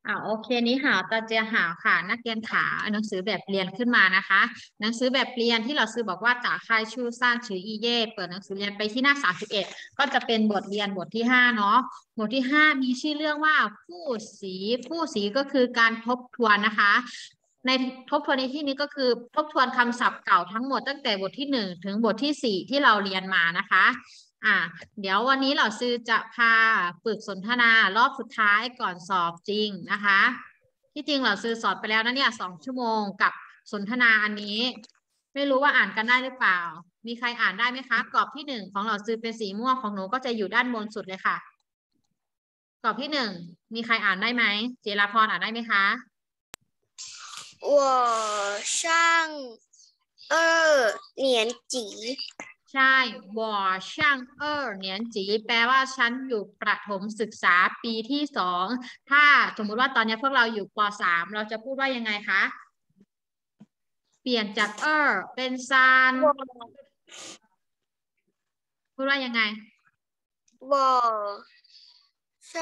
โอเคนี้หาตาเจียหาค่ะนักเรียนขาหนังสือแบบเรียนขึ้นมานะคะหนังสือแบบเรียนที่เราซื้อบอกว่าจากค่ายชูสร้างชื่ออีเย่เปิดหนังสือเรียนไปที่หน้า31ก็จะเป็นบทเรียนบทที่5เนาะบทที่5มีชื่อเรื่องว่าผู้สีก็คือการทบทวนนะคะในทบทวนในที่นี้ก็คือทบทวนคำศัพท์เก่าทั้งหมดตั้งแต่บทที่1ถึงบทที่4ที่เราเรียนมานะคะเดี๋ยววันนี้เราซื้อจะพาฝึกสนทนารอบสุดท้ายก่อนสอบจริงนะคะที่จริงเราซื้อสอบไปแล้วนะเนี่ย2 ชั่วโมงกับสนทนาอันนี้ไม่รู้ว่าอ่านกันได้หรือเปล่ามีใครอ่านได้ไหมคะกรอบที่1ของเราซื้อเป็นสีม่วงของหนูก็จะอยู่ด้านบนสุดเลยค่ะกรอบที่1มีใครอ่านได้ไหมเจราพรอ่านได้ไหมคะ我上2年级ใช่วอช่างเหนียนจีแปลว่าฉันอยู่ประถมศึกษาปีที่2ถ้าสมมุติว่าตอนนี้พวกเราอยู่ป.3เราจะพูดว่ายังไงคะเปลี่ยนจากเป็นซานพูดว่ายังไง我上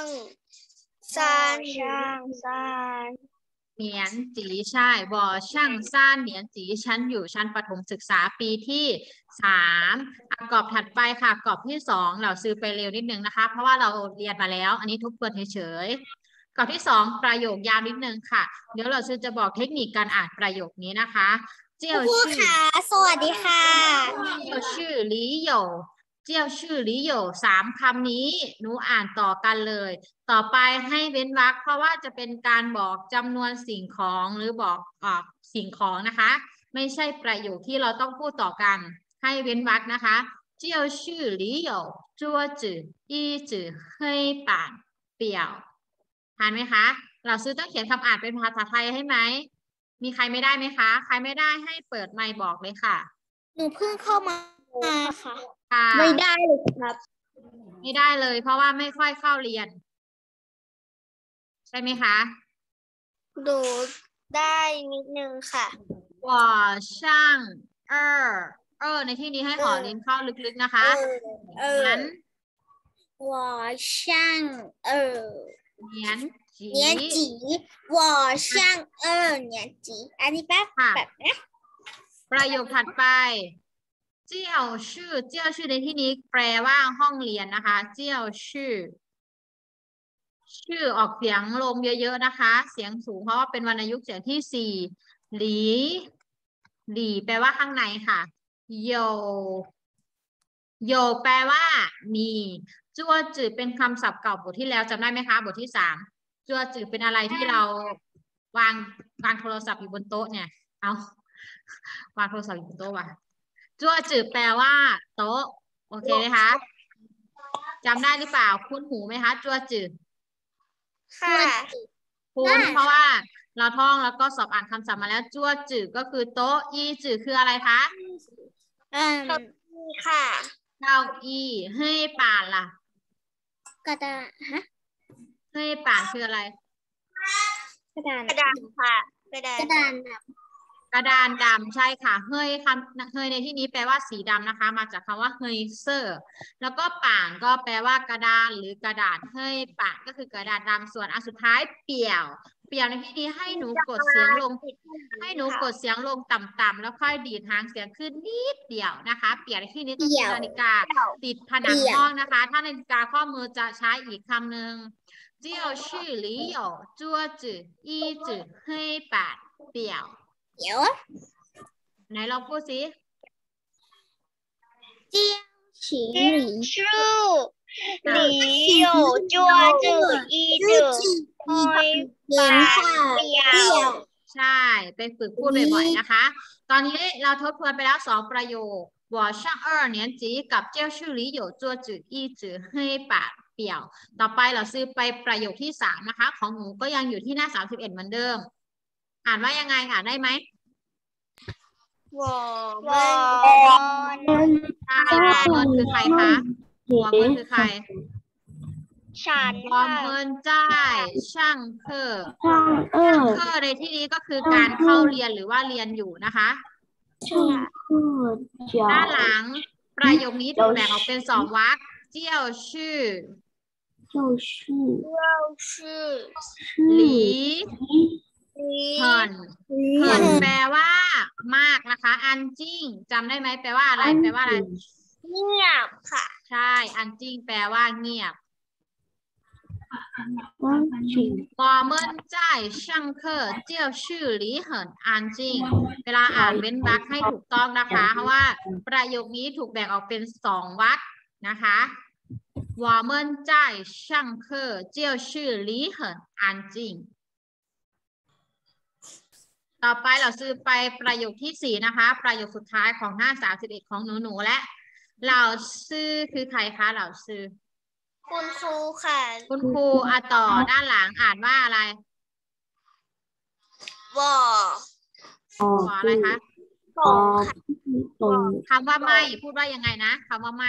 3 เหนียนจีใช่วอช่างซ่านเหนียนจีฉันอยู่ชั้นประถมศึกษาปีที่3กรอบถัดไปค่ะกรอบที่2เราซื้อไปเร็วนิดนึงนะคะเพราะว่าเราเรียนมาแล้วอันนี้ทบทวนเฉยๆกรอบที่2ประโยคยาวนิดนึงค่ะเดี๋ยวเราซื้อจะบอกเทคนิคการอ่านประโยคนี้นะคะเจียวชื่อสวัสดีค่ะเจียวชื่อหลี่โหย่เจียวชื่อหลี่โหย่3 คำนี้หนูอ่านต่อกันเลยต่อไปให้เว้นวรรคเพราะว่าจะเป็นการบอกจำนวนสิ่งของหรือบอกสิ่งของนะคะไม่ใช่ประโยคที่เราต้องพูดต่อกันให้เว้นวรรคนะคะเจียวชื่อหลี่โหย่จั่วจื่ออี้จื่อเฮ้ยป่านเปี่ยวผ่านไหมคะเราซื้อต้องเขียนคำอ่านเป็นภาษาไทยให้ไหมมีใครไม่ได้ไหมคะใครไม่ได้ให้เปิดไมค์บอกเลยค่ะหนูเพิ่งเข้ามาค่ะค่ะไม่ได้เลยครับไม่ได้เลยเพราะว่าไม่ค่อยเข้าเรียนใช่ไหมคะดูได้นิดนึงค่ะ我上ในที่นี้ให้ห่อลิ้นเข้าลึกๆนะคะงั้น我上二เหนียนจี年级我上2年级อันนี้แป๊บแบบนะประโยคถัดไปเจี้ยวชื่อเจี้ยวชื่อในที่นี้แปลว่าห้องเรียนนะคะเจี้ยวชื่อออกเสียงลงเยอะๆนะคะเสียงสูงเพราะว่าเป็นวรรณยุกต์เสียงที่4หลีหลีแปลว่าข้างในค่ะโยโยแปลว่ามีจั่วจือเป็นคำศัพท์เก่าบทที่แล้วจำได้ไหมคะบทที่3จั่วจือเป็นอะไรที่เราวางวางโทรศัพท์อยู่บนโต๊ะเนี่ยเอาวางโทรศัพท์อยู่บนโต๊ะว่ะจั่วจือแปลว่าโต๊ะโอเคไหมคะจำได้หรือเปล่าคุ้นหูไหมคะจั่วจือค่ะคุ้นเพราะว่าเราท่องแล้วก็สอบอ่านคำศัพท์มาแล้วจั่วจือก็คือโต๊ะอีจือคืออะไรคะค่ะเก้าอี้เฮ้ยป่านล่ะกระดาษเฮ้ยป่านคืออะไรกระดานค่ะกระดานกระดานดำใช่ค่ะเฮยคำเฮยในที่นี้แปลว่าสีดำนะคะมาจากคำว่าเฮยเซอร์แล้วก็ป่างก็แปลว่ากระดานหรือกระดาษเฮยป่างก็คือกระดาษดำส่วนอันสุดท้ายเปี่ยวเปี่ยวในที่นี้ให้หนูกดเสียงลงต่ำๆแล้วค่อยดีดหางเสียงขึ้นนิดเดียวนะคะเปี่ยวในที่นี้ก็คือนาฬิกาติดผนังห้องนะคะถ้านาฬิกาข้อมือจะใช้อีกคำหนึ่งเจียวชื่อหลี่有桌子椅子黑板表เดี๋ยวไหนลองพูดสิเจียวฉีหลี่ชื่อหลี่有桌子椅子黑板เปี่ยวใช่ไปฝึกพูดบ่อยๆนะคะตอนนี้เราทบทวนไปแล้ว2 ประโยค我上2年级กับ教室里有桌子椅子黑板表ต่อไปเราซื้อไปประโยคที่3นะคะของหนูก็ยังอยู่ที่หน้า31เหมือนเดิมอ่านว่ายังไงอ่านได้ไหม我们ใช่หัวเมินคือใครคะหัวเมินคือใครฉันวอมเมินจ้ายช่างเคอช่างเคอในที่นี้ก็คือการเข้าเรียนหรือว่าเรียนอยู่นะคะด้านหลังประโยคนี้ถูกแบ่งออกเป็น2 วรรคเจี้ยวชื่อ就是หลี离เหินเหินแปลว่ามากนะคะอันจิ้งจำได้ไหมแปลว่าอะไรแปลว่าอะไรเงียบค่ะใช่อันจิ้งแปลว่าเงียบ安静我们在上课就是离很安静เวลาอ่านเว้นวรรคให้ถูกต้องนะคะเพราะว่าประโยคนี้ถูกแบ่งออกเป็น2 วรรคนะคะ我们在上课就是离很安静ต่อไปเราซื้อไปประโยคที่4นะคะประโยคสุดท้ายของหน้า31ของหนูๆและเราซื้อคือใครคะเราซื้อคุณครูค่ะคุณครูต่อด้านหลังอ่านว่าอะไรวอ哦ขออะไรคะ哦懂คำว่าไม่พูดว่ายังไงนะคำว่าไม่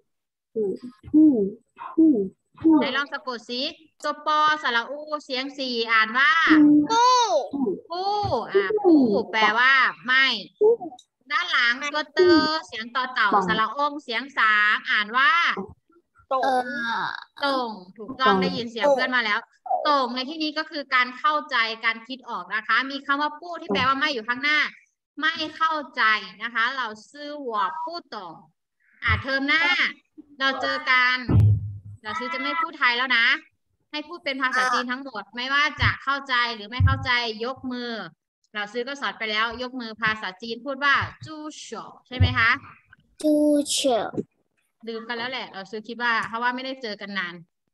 兔ไหนลองสะกดสิตัวปอสระอูเสียงสี่อ่านว่าปู้ผู้ผู้แปลว่าไม่ ด้านหลังตัวเตอเสียงต่อเต่าสระองเสียงสามอ่านว่าตกตรงถูกต้องได้ยินเสียงเพื่อนมาแล้วตรงในที่นี้ก็คือการเข้าใจการคิดออกนะคะ มีคำว่าปู้ที่แปลว่าไม่อยู่ข้างหน้า ไม่เข้าใจนะคะ เราซื้อหัวปู้ตรงเทอมหน้า เราเจอกันเราซื้อจะไม่พูดไทยแล้วนะ ให้พูดเป็นภาษาจีนทั้งหมดไม่ว่าจะเข้าใจหรือไม่เข้าใจยกมือ เราซื้อก็สอนไปแล้วยกมือภาษาจีนพูดว่าจู้เฉาใช่ไหมคะจูเฉียวลืมกันแล้วแหละ เราซื้อคิดว่าเพราะว่าไม่ได้เจอกันนาน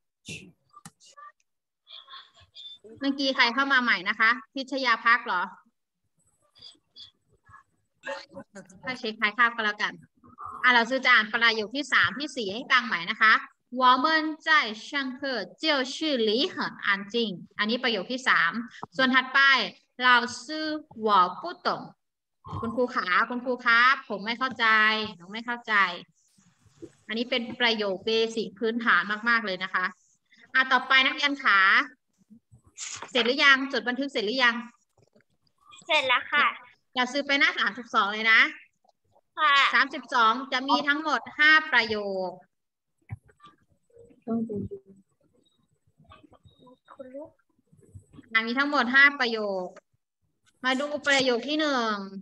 เมื่อกี้ใครเข้ามาใหม่นะคะพิชยาพักเหรอถ้าเช็คใครข้าวก็แล้วกันเราซื้อจะอ่านประโยคที่3ที่4ให้ฟังใหม่นะคะ我们在上课就是离很安静อันนี้ประโยคที่3ส่วนถัดไปเราซื้อ我不懂คุณครูขาคุณครูครับผมไม่เข้าใจหนูไม่เข้าใจอันนี้เป็นประโยคเบสิกพื้นฐานมากๆเลยนะคะต่อไปนักเรียนขาเสร็จหรือยังจดบันทึกเสร็จหรือยังเสร็จแล้วค่ะอย่าซื้อไปหน้า32เลยนะค่ะ 32จะมีทั้งหมด5ประโยคมีทั้งหมด5ประโยคมาดูประโยคที่1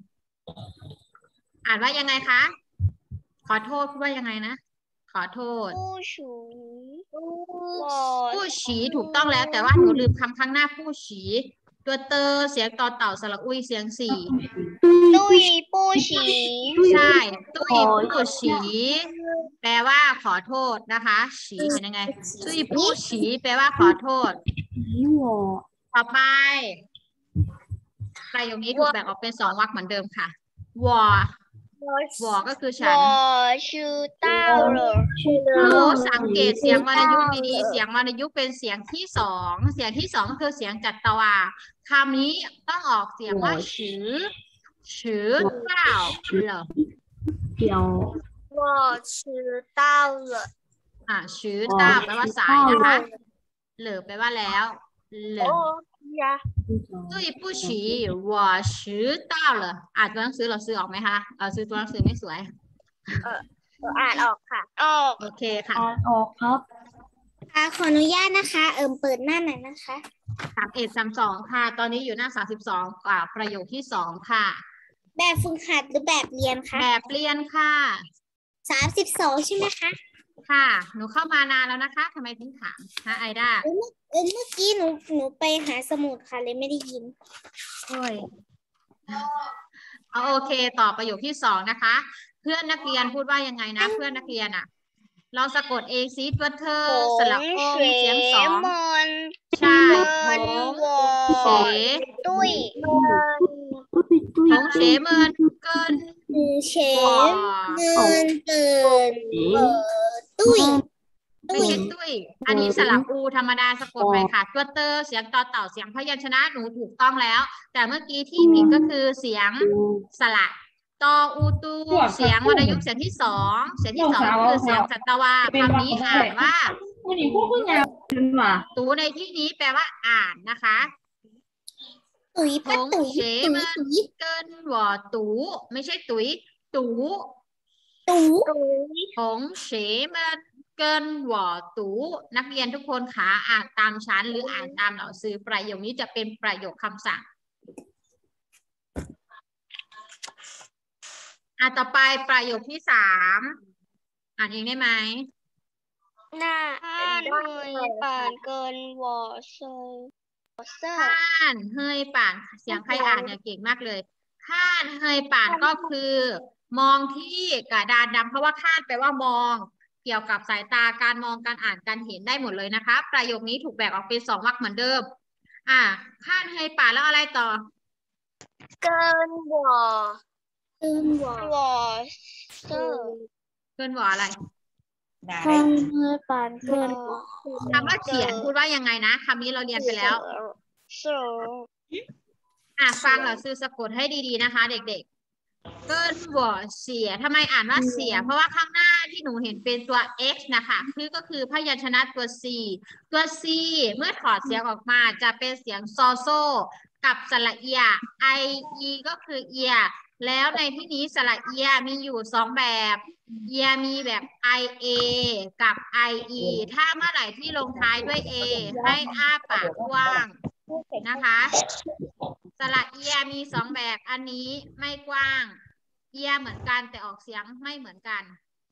อ่านว่ายังไงคะขอโทษพูดว่ายังไงนะขอโทษผู้ชูวอผู้ฉีถูกต้องแล้วแต่ว่าหนูลืมคำข้างหน้าผู้ฉีตัวเตอเสียงต่อเต่าสระอุยเสียง4 ตุ้ยผู้ฉีใช่ตุ้ยผู้ฉีแปลว่าขอโทษนะคะฉีเป็นยังไงตุ้ยผู้ฉีแปลว่าขอโทษต่อไปประโยคนี้ถูกแบ่งออกเป็น2 วรรคเหมือนเดิมค่ะวอก็คือฉันวอชื่อเต้าเหรอหนูสังเกตเสียงวรรณยุกต์ดีๆเสียงวรรณยุกต์เป็นเสียงที่2เสียงที่2ก็คือเสียงจัตวาคำนี้ต้องออกเสียงว่าชื่อเต้าเหรอวอชื่อเต้าเหรอชื่อเต้าแปลว่าสายนะคะเหลือแปลว่าแล้วเหลือโอ้ยา对不起我迟到了ตัวหนังสือเราซื้อออกไหมคะเราซื้อตัวหนังสือไม่สวยอ่านออกค่ะ ออกโอเคค่ะออกครับขออนุญาตนะคะ เปิดหน้าหน่อยนะคะ 31 32ค่ะ ตอนนี้อยู่หน้า32ประโยคที่2ค่ะแบบฝึกหัดหรือแบบเรียนคะแบบเรียนค่ะ 32ใช่ไหมคะค่ะหนูเข้ามานานแล้วนะคะทำไมถึงถามไอด้าเมื่อกี้หนูไปหาสมุดค่ะเลยไม่ได้ยินโอ้ยโอเคต่อประโยคที่2นะคะเพื่อนนักเรียนพูดว่ายังไงนะเพื่อนนักเรียนเราสะกดเอซีตัวเธอสระโองเสียง2ใช่ผงเฉตุ้ยผงเฉเมินเกินเฉเงินเกินตุ้ยไม่ใช่ตุ้ยอันนี้สระอูธรรมดาสะกดไปค่ะตัวเตอเสียงต่อเต่าเสียงพยัญชนะหนูถูกต้องแล้ว แต่เมื่อกี้ที่ผิดก็คือเสียงสระตออูตูเสียงวรรณยุกต์เสียงที่2เสียงที่2คือเสียงจัตวาคำนี้อ่านว่าตูในที่นี้แปลว่าอ่านนะคะตุ้ยผป้าง ตุ้ยเฉเมินเกินหัวตูไม่ใช่ตุ๋ยตูตุ้ยผงเฉเมินเกินหวอตูนักเรียนทุกคนคะอ่านตามชั้นหรืออ่านตามเหล่าซื้อประโยคนี้จะเป็นประโยคคำสั่งต่อไปประโยคที่3อ่านเองได้ไหมหน้าได้ป่านเกินวอเซอร์ข้านเฮยป่านเสียงใครอ่านเนี่ยเก่งมากเลยข้านเฮยป่านก็คือ มองที่กระดานดำเพราะว่าข้านแปลว่ามองเกี่ยวกับสายตาการมองการอ่านการเห็นได้หมดเลยนะคะประโยคนี้ถูกแบ่งออกเป็น2 วรรคเหมือนเดิมข้านเฮยป่านแล้วอะไรต่อเกินวอวอเซอร์เกินหวออะไรเกินเมื่อปานเกินคำว่าเขียนพูดว่ายังไงนะคำนี้เราเรียนไปแล้วฟังเหล่าซื้อสะกดให้ดีๆนะคะเด็กๆเกินหัวเสียทำไมอ่านว่าเสียเพราะว่าข้างหน้าที่หนูเห็นเป็นตัว x นะคะก็คือพยัญชนะตัว c ตัว c เมื่อถอดเสียงออกมาจะเป็นเสียงซอโซกับสระเอีย i e ก็คือเอียแล้วในที่นี้สระเอียมีอยู่2แบบเอียมีแบบ i a กับ i e ถ้าเมื่อไหร่ที่ลงท้ายด้วย a ให้อ้าปากกว้างนะคะสระเอียมี2แบบอันนี้ไม่กว้างเอียเหมือนกันแต่ออกเสียงไม่เหมือนกัน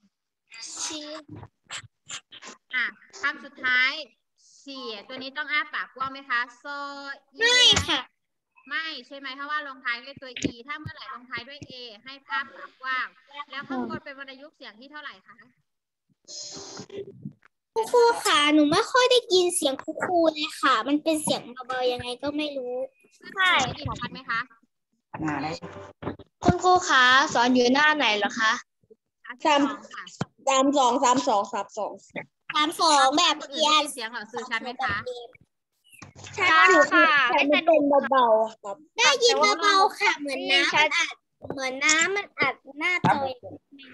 คำสุดท้ายเสียตัวนี้ต้องอ้าปากกว้างไหมคะโซไม่ค่ะไม่ใช่ไหมเพราะว่าลงท้ายด้วยตัว e ถ้าเมื่อไหร่ลงท้ายด้วย a ให้อ้าปากกว้างแล้วข้างบนเป็นวรรณยุกต์เสียงที่เท่าไหร่คะครูค่ะหนูไม่ค่อยได้ยินเสียงครูเลยค่ะมันเป็นเสียงเบาๆยังไงก็ไม่รู้ใช่ได้ยินชัดไหมคะคุณครูคะสอนอยู่หน้าไหนเหรอคะ 32 แบบเรียนเสียงเหรอสื่อชัดไหมคะชัดค่ะไม่สะดุดเบาๆครับได้ยินเบาๆค่ะเหมือนน้ำมันอัดหน้าจอย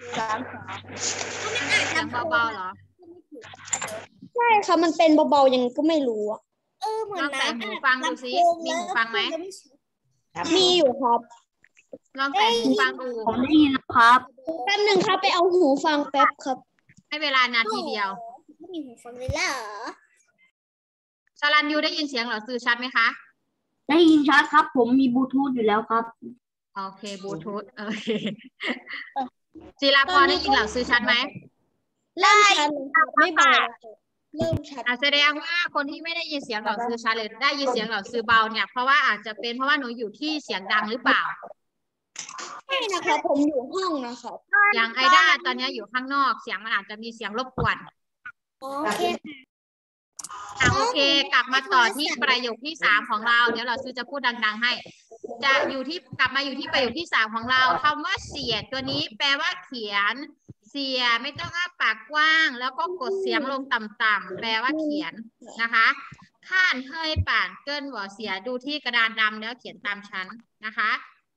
มันอัดเสียงเบาๆเหรอใช่ค่ะมันเป็นเบาๆยังก็ไม่รู้เหมือนลองใส่หูฟังดูซิมีหูฟังไหมมีอยู่ครับลองใส่หูฟังดูผมได้ยินครับแป๊บหนึ่งครับไปเอาหูฟังแป๊บครับให้เวลานาทีเดียวไม่มีหูฟังเลยเหรอสรัญยูได้ยินเสียงเหรอสื่อชัดไหมคะได้ยินชัดครับผมมีบลูทูธอยู่แล้วครับโอเคบลูทูธโอเคจิราพรได้ยินเหรอสื่อชัดไหมได้ไม่เบาเริ่มชัดแสดงว่าคนที่ไม่ได้ยินเสียงเหล่าซื้อชัดเลยได้ยินเสียงเหล่าซื้อเบาเนี่ยเพราะว่าอาจจะเป็นเพราะว่าหนูอยู่ที่เสียงดังหรือเปล่าใช่นะคะผมอยู่ห้องนะครับอย่างไอด้าตอนนี้อยู่ข้างนอกเสียงมันอาจจะมีเสียงรบกวนโอเคโอเคกลับมาต่อที่ประโยคที่3ของเราเดี๋ยวเราซื้อจะพูดดังๆให้จะอยู่ที่กลับมาอยู่ที่ประโยคที่3ของเราคำว่าเสียดตัวนี้แปลว่าเขียนเสียไม่ต้องอ้าปากกว้างแล้วก็กดเสียงลงต่ำๆแปลว่าเขียนนะคะข้านเฮยป่านเกินหัวเสียดูที่กระดานดำแล้วเขียนตามชั้นนะคะ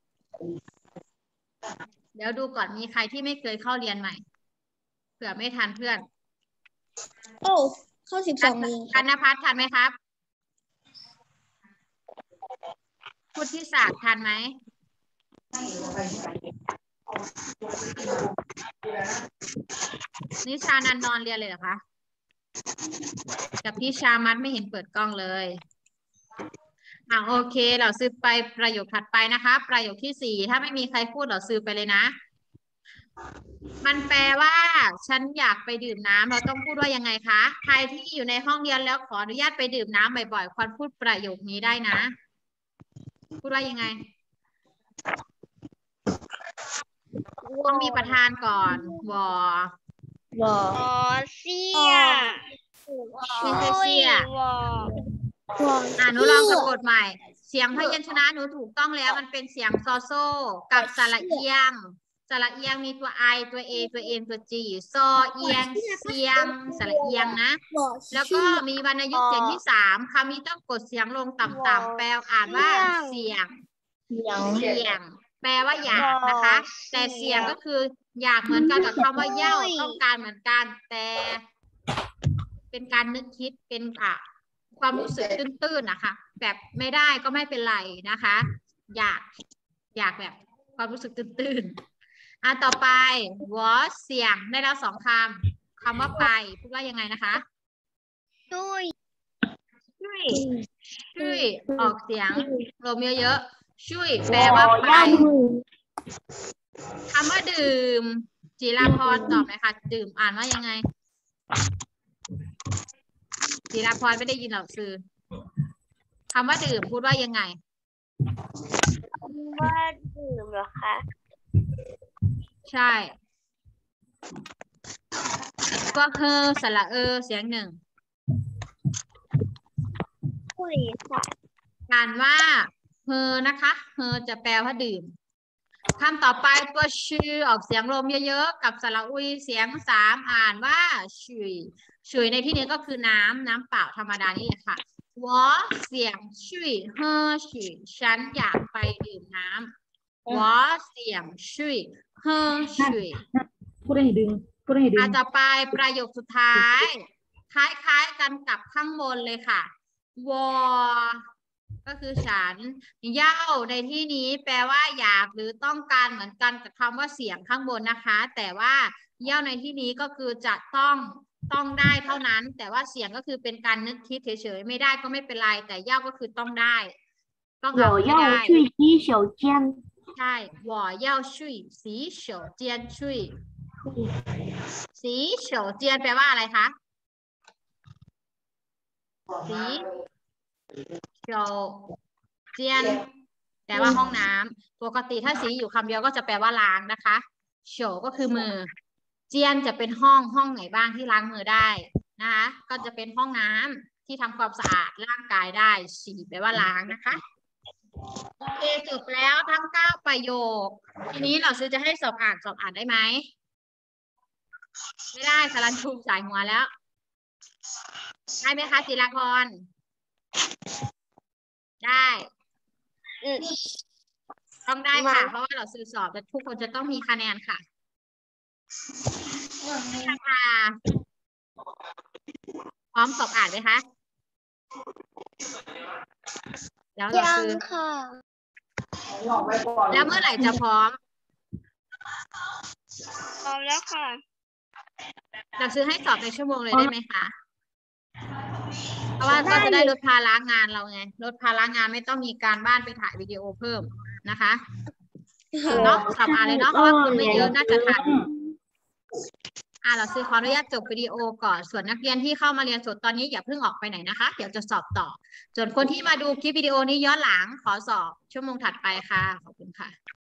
เดี๋ยวดูก่อนมีใครที่ไม่เคยเข้าเรียนใหม่เผื่อไม่ทันเพื่อนโอ้เข้า12 โมงกันนภัสทันไหมครับพุทธิศาสตร์ทันไหมนิชานันนอนเรียนเลยเหรอคะกับพี่ชามัดไม่เห็นเปิดกล้องเลยโอเคเราซื้อไปประโยคถัดไปนะคะประโยคที่4ถ้าไม่มีใครพูดเราซื้อไปเลยนะมันแปลว่าฉันอยากไปดื่มน้ำเราต้องพูดว่ายังไงคะใครที่อยู่ในห้องเรียนแล้วขออนุญาตไปดื่มน้ำบ่อยๆควรพูดประโยคนี้ได้นะพูดว่ายังไงต้องมีประธานก่อนวอเสียไม่ใช่เสียหนูลองสะกดใหม่เสียงพยัญชนะหนูถูกต้องแล้วมันเป็นเสียงซอโซกับสระเอียงสระเอียงมีตัว i ตัว a ตัว n ตัว g ซอเอียงเสียงสระเอียงนะแล้วก็มีวรรณยุกต์เสียงที่3คำนี้ต้องกดเสียงลงต่ำๆแปลอ่านว่าเสียงแปลว่าอยากนะคะแต่เสียงก็คืออยากเหมือนกันกับคำว่าเย้าต้องการเหมือนกันแต่เป็นการนึกคิดเป็นความรู้สึกตื้นๆนะคะแบบไม่ได้ก็ไม่เป็นไรนะคะอยากแบบความรู้สึกตื้นๆต่อไปวอเสียงได้แล้ว2 คำคำว่าไปพูดว่ายังไงนะคะช่วยช่วยออกเสียงลมเยอะๆช่วยแปลว่าไปคำว่าดื่มจิราพรตอบเลยค่ะดื่มอ่านว่ายังไงจิราพรไม่ได้ยินหรอกซื้อคำว่าดื่มพูดว่ายังไงว่าดื่มเหรอคะใช่ก็เฮอสระเสียงหนึ่งช่วยค่ะอ่านว่าเฮอนะคะเฮอจะแปลว่าดื่มคำต่อไปตัวชื่อออกเสียงลมเยอะๆกับสระอุยเสียง3อ่านว่าชุยในที่นี้ก็คือน้ำเปล่าธรรมดานี่แหละค่ะวอเสียงชุยเฮอชุยฉันอยากไปดื่มน้ำวอเสียงชุยเฮอชุยพูดให้ดึงอาจจะไปประโยคสุดท้าย คล้ายๆกันกับข้างบนเลยค่ะวอก็คือฉันเย่าในที่นี้แปลว่าอยากหรือต้องการเหมือนกันกับคำว่าเสียงข้างบนนะคะ แต่ว่าเย่าในที่นี้ก็คือจะต้องได้เท่านั้น แต่ว่าเสียงก็คือเป็นการนึกคิดเฉยๆไม่ได้ก็ไม่เป็นไรแต่เย่าก็คือต้องได้ต้องเอาให้ได้去洗手间ใช่我要去洗手间去สีเฉียวเจียนแปลว่าอะไรคะสีเฉียวเจียนแปลว่าห้องน้ำปกติถ้าสีอยู่คำเดียวก็จะแปลว่าล้างนะคะเฉียวก็คือมือเจียนจะเป็นห้องไหนบ้างที่ล้างมือได้นะคะก็จะเป็นห้องน้ำที่ทำความสะอาดร่างกายได้สีแปลว่าล้างนะคะโอเคจบแล้วทั้ง9ประโยคทีนี้เราซื้อจะให้สอบอ่านได้ไหมไม่ได้สารันชูสายหัวแล้วได้ไหมคะจิราพรได้ต้องได้ค่ะเพราะว่าเราซื้อสอบทุกคนจะต้องมีคะแนนค่ะพร้อมสอบอ่านไหมคะแล้วเราซื้อค่ะแล้วเมื่อไหร่จะพร้อมพร้อมแล้วค่ะเราซื้อให้สอบในชั่วโมงเลยได้ไหมคะเพราะว่าก็จะได้ลดภาระงานเราไงลดภาระงานไม่ต้องมีการบ้านไปถ่ายวิดีโอเพิ่มนะคะเนาะสอบอ่านเลยเนาะเพราะว่าคนไม่เยอะน่าจะทันเราซื้อขออนุญาตจบวิดีโอก่อนส่วนนักเรียนที่เข้ามาเรียนสดตอนนี้อย่าเพิ่งออกไปไหนนะคะเดี๋ยวจะสอบต่อส่วนคนที่มาดูคลิปวิดีโอนี้ย้อนหลังขอสอบชั่วโมงถัดไปค่ะขอบคุณค่ะ